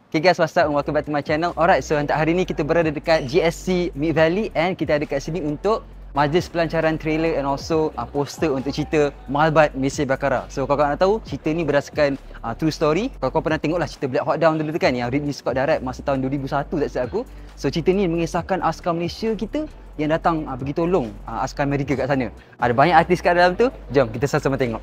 Okay guys, what's up and welcome back to my channel. Alright, so untuk hari ni kita berada dekat GSC Mid Valley and kita ada kat sini untuk majlis pelancaran trailer and also poster untuk cerita Malbat Misi Bakara. So kalau nak tahu, cerita ni berdasarkan true story. Kalau kau pernah tengok lah cerita Black Hawk Down dulu tu kan, yang Ridley Scott direct masa tahun 2001 tak silap aku. So cerita ni mengisahkan askar Malaysia kita yang datang pergi tolong askar Amerika kat sana. Ada banyak artis kat dalam tu. Jom kita sama-sama tengok.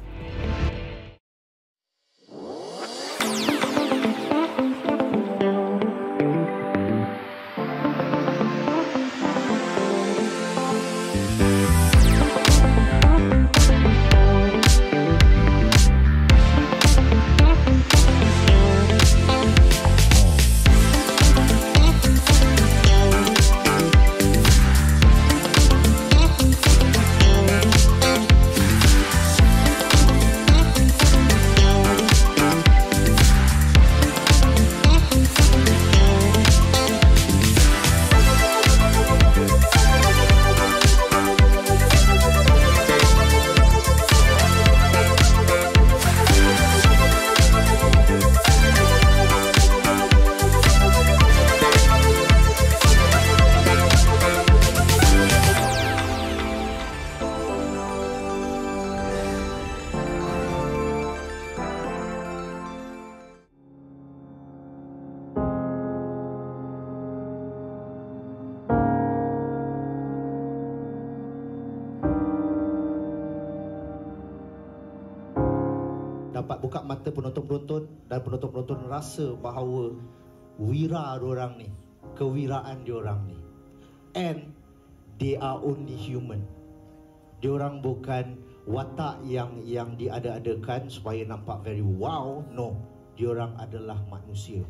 Dapat buka mata penonton-penonton dan penonton-penonton rasa bahawa wira diorang ni, kewiraan diorang ni, and they are only human. Diorang bukan watak yang diada-adakan supaya nampak very wow. No, diorang adalah manusia.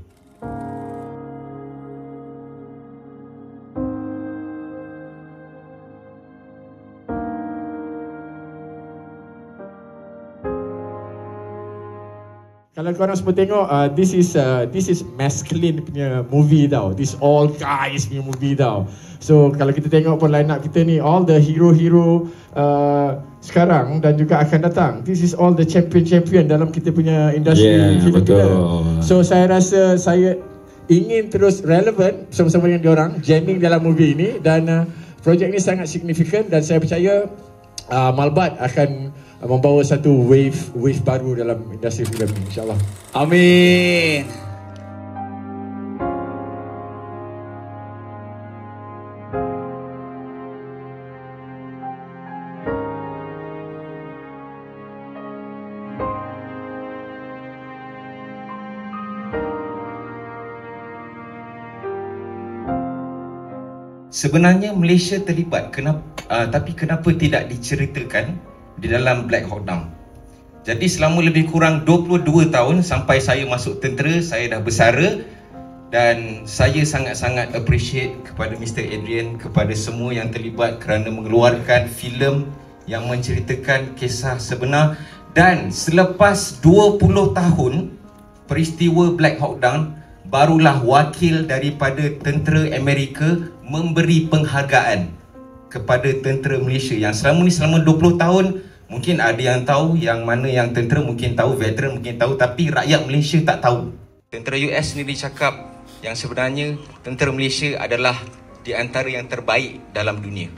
Kalau korang semua tengok, this is masculine punya movie tau. This all guys punya movie tau. So kalau kita tengok pun line up kita ni, all the hero-hero sekarang dan juga akan datang, this is all the champion dalam kita punya industri film kita. So saya rasa saya ingin terus relevant bersama-sama dengan diorang jamming dalam movie ini, dan projek ini sangat signifikan dan saya percaya Malbat akan membawa satu wave baru dalam industri filem ini, insyaAllah. Amin. Sebenarnya Malaysia terlibat, tapi kenapa tidak diceritakan di dalam Black Hawk Down? Jadi selama lebih kurang 22 tahun sampai saya masuk tentera, saya dah bersara, dan saya sangat-sangat appreciate kepada Mr. Adrian, kepada semua yang terlibat kerana mengeluarkan filem yang menceritakan kisah sebenar. Dan selepas 20 tahun peristiwa Black Hawk Down, barulah wakil daripada tentera Amerika memberi penghargaan kepada tentera Malaysia yang selama 20 tahun. Mungkin ada yang tahu, yang mana yang tentera mungkin tahu, veteran mungkin tahu, tapi rakyat Malaysia tak tahu. Tentera US ni dicakap yang sebenarnya tentera Malaysia adalah di antara yang terbaik dalam dunia.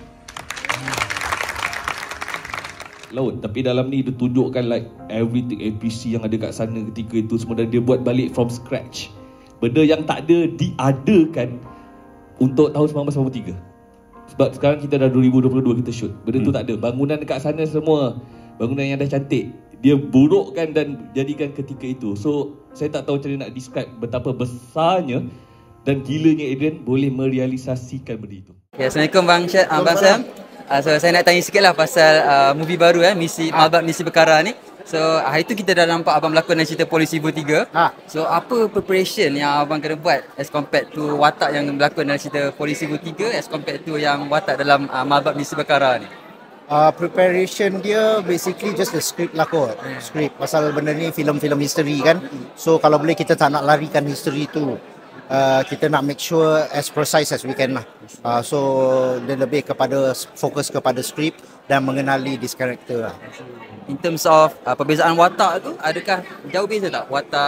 Laut, tapi dalam ni dia tunjukkan like everything APC yang ada kat sana ketika itu semua, dan dia buat balik from scratch. Benda yang tak ada diadakan untuk tahun 1993. Sebab sekarang kita dah 2022 kita shoot. Benda tu tak ada. Bangunan dekat sana semua bangunan yang dah cantik, dia burukkan dan jadikan ketika itu. So saya tak tahu macam mana nak describe betapa besarnya dan gilanya Adrian boleh merealisasikan benda itu. Okay, Assalamualaikum Bang Sam. So saya nak tanya sikit lah pasal movie baru Malbat Misi Bakara ni. So hari tu kita dah nampak abang berlakon dalam cerita Polis Ibu 3. So apa preparation yang abang kena buat as compared to watak yang berlakon dalam cerita Polis Ibu 3 as compared to yang watak dalam Malbat Misi Bakara ni? Preparation dia basically just the script lah kot. Script pasal benda ni filem-filem history kan. So kalau boleh kita tak nak larikan history tu. Kita nak make sure as precise as we can lah. So dia lebih kepada fokus kepada script dan mengenali this character lah. In terms of perbezaan watak tu, adakah jauh beza tak watak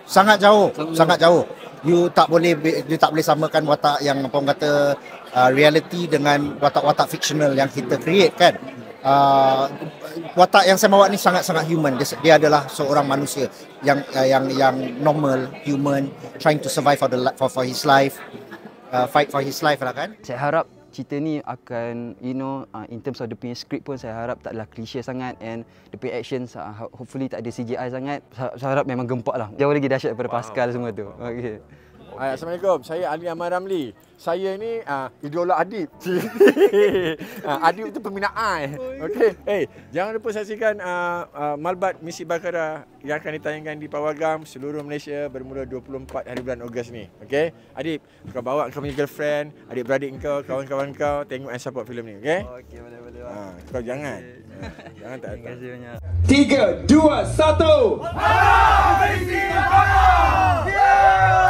Sangat jauh. You tak boleh samakan watak yang apa orang kata reality dengan watak-watak fictional yang kita create kan. Watak yang saya bawa ni sangat-sangat human. Dia adalah seorang manusia yang normal, human, trying to survive for his life, fight for his life lah kan. Saya harap cerita ni akan in terms of dia punya script pun saya harap taklah klise sangat, and dia punya action hopefully tak ada CGI sangat. Saya harap memang gempak lah, jauh lagi dahsyat daripada Pascal semua tu. Okay. Assalamualaikum, saya Ali Ahmad Ramli. Saya ni idola Adib. Adib tu peminat I. Okey. Jangan lupa saksikan Malbat Misi Bakara yang akan ditayangkan di Pawagam seluruh Malaysia bermula 24 hari bulan Ogos ni. Okey. Adib, kau bawa kau punya girlfriend, adik-beradik kau, kawan-kawan kau tengok and support filem ni, okey? Okey, boleh. Kau jangan. Jangan tak. Terima kasih banyak. 3 2 1. Malbat Misi Bakara.